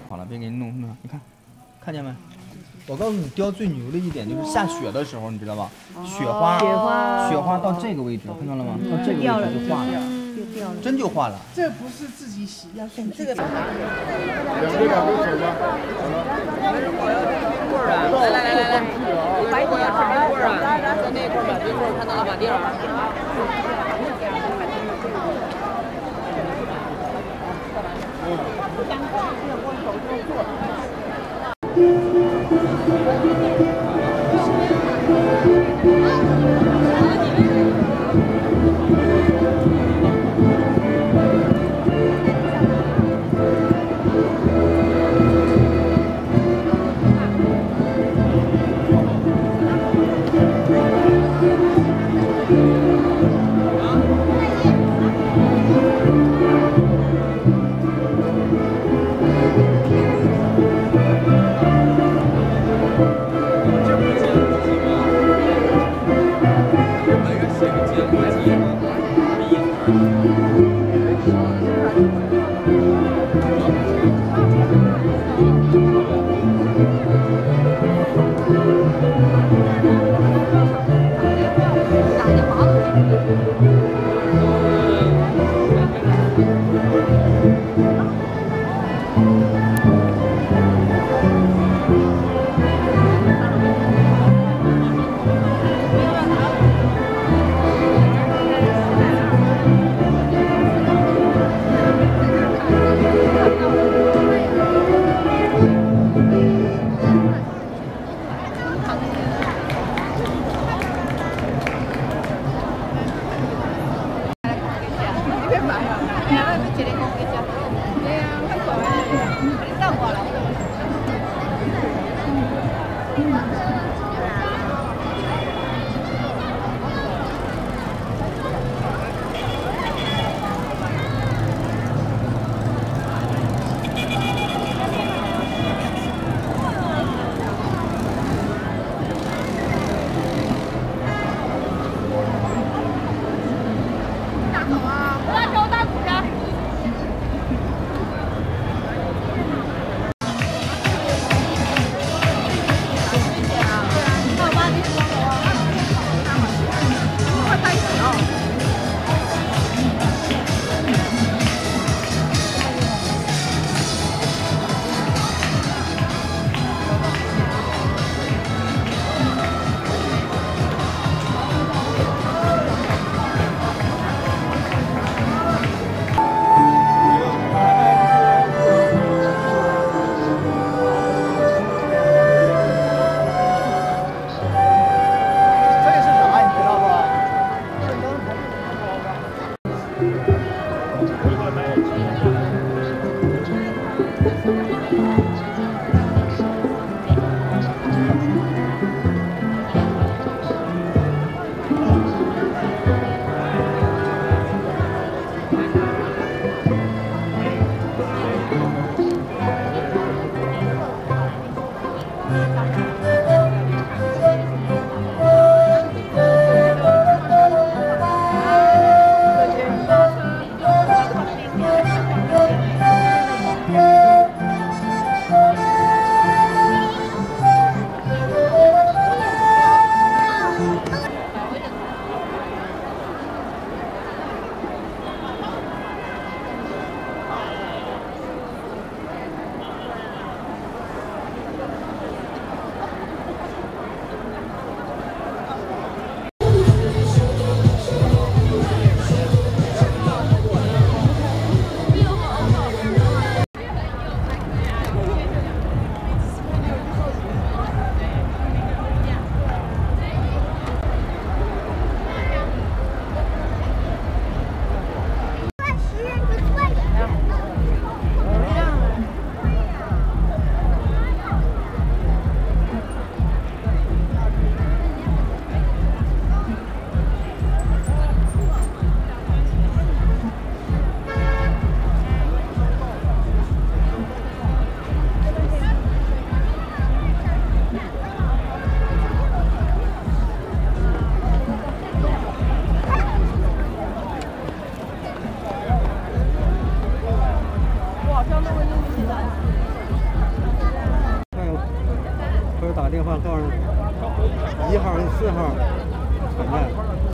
好了，别给你弄那，你看，看见没？我告诉你，雕最牛的一点就是下雪的时候，你知道吧？雪花到这个位置，看到了吗？到这个位置就化了，真就化了。 这不是自己洗，要送这个。 两个手吧。 来，白果呀，吃冰棍啊！在那块买冰棍，看到了吧，弟儿？ 好像那个东西的。 打电话告诉1号跟4号。